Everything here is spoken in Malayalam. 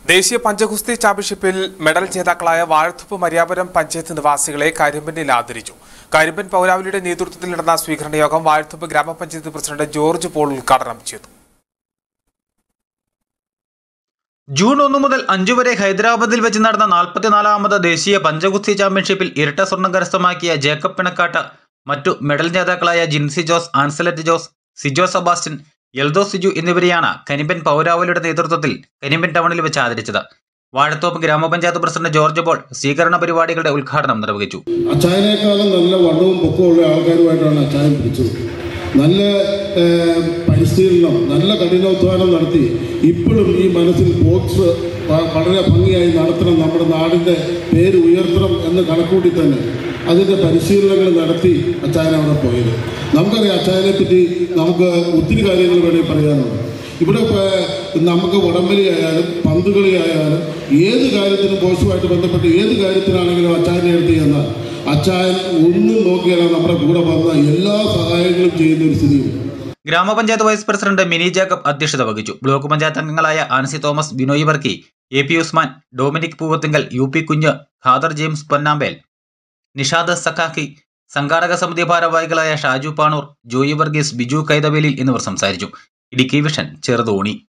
ദേശീയ പഞ്ചഗുസ്തി ചാമ്പ്യൻഷിപ്പിൽ മെഡൽ ജേതാക്കളായ വാഴത്തുപ്പ് മരിയാപുരം പഞ്ചായത്ത് നിവാസികളെ കരിമ്പനിൽ ആദരിച്ചു. കരിമ്പൻ പൗരാവലിയുടെ നേതൃത്വത്തിൽ നടന്ന സ്വീകരണ യോഗം വാഴത്തുപ്പ് ഗ്രാമപഞ്ചായത്ത് പ്രസിഡന്റ് ജോർജ് പോൾ ഉദ്ഘാടനം ചെയ്തു. ജൂൺ 1 മുതൽ 5 വരെ ഹൈദരാബാദിൽ വെച്ച് നടന്ന 44ാമത് ദേശീയ പഞ്ചഗുസ്തി ചാമ്പ്യൻഷിപ്പിൽ ഇരട്ട സ്വർണം കരസ്ഥമാക്കിയ ജേക്കബ് പിണക്കാട്ട്, മറ്റു മെഡൽ ജേതാക്കളായ ജിൻസി ജോസ്, ആൻസലറ്റ് ജോസ്, സിജോ സെബാസ്റ്റ്യൻ, എൽദോ സിജു എന്നിവരെയാണ് കരിമ്പൻ പൗരാവലിയുടെ നേതൃത്വത്തിൽ കരിമ്പൻ ടൗണിൽ വെച്ച് ആദരിച്ചത്. വാഴത്തോപ്പ് ഗ്രാമപഞ്ചായത്ത് പ്രസിഡന്റ് ജോർജ് പോൾ സ്വീകരണ പരിപാടികളുടെ ഉദ്ഘാടനം നിർവഹിച്ചു. അച്ചായനേക്കാളും നല്ല വണ്ണവും പൊക്കമുള്ള ആൾക്കാരുമായിട്ടാണ് അച്ചായൻ പിടിച്ചത്. നല്ല പരിശീലനം, നല്ല കഠിനാധ്വാനം നടത്തി ഇപ്പോഴും ഈ മനസ്സിൽ ബോക്സ് വളരെ ഭംഗിയായി നടത്തണം, നമ്മുടെ നാടിൻ്റെ പേര് ഉയർത്തണം എന്ന് കണക്കൂട്ടി തന്നെ അതിൻ്റെ പരിശീലനങ്ങൾ നടത്തി അച്ചായൻ അവിടെ പോയത്. നമുക്കറിയാം അച്ചായനെ പറ്റി നമുക്ക് ഒത്തിരി കാര്യങ്ങൾ വേണമെങ്കിൽ പറയാനുണ്ട്. ഇവിടെ നമുക്ക് വടംവലി ആയാലും പന്തുകളി ആയാലും ഏത് കാര്യത്തിനും ബോക്സുമായിട്ട് ബന്ധപ്പെട്ട് ഏത് കാര്യത്തിനാണെങ്കിലും അച്ചായനെ എടുത്ത് ചെന്നാൽ അച്ചായൻ ഒന്നും നോക്കിയാൽ നമ്മുടെ കൂടെ വന്ന എല്ലാ സഹായങ്ങളും ചെയ്യുന്ന ഒരു സ്ഥിതിയുണ്ട്. ഗ്രാമപഞ്ചായത്ത് വൈസ് പ്രസിഡന്റ് മിനി ജേക്കബ് അധ്യക്ഷത വഹിച്ചു. ബ്ലോക്ക് പഞ്ചായത്ത് അംഗങ്ങളായ ആൻസി തോമസ്, ബിനോയ് വർക്കി, AP ഉസ്മാൻ, ഡൊമിനിക് പൂവത്തിങ്കൽ, UP കുഞ്ഞ്, ഖാദർ ജെയിംസ് പൊന്നാമ്പേൽ, നിഷാദ് സഖാഖി, സംഘാടക സമിതി ഭാരവാഹികളായ ഷാജു പാണൂർ, ജോയി വർഗീസ്, ബിജു കൈതവേലിൽ എന്നിവർ സംസാരിച്ചു. ഇടുക്കി വിഷൻ ചെറുതോണി.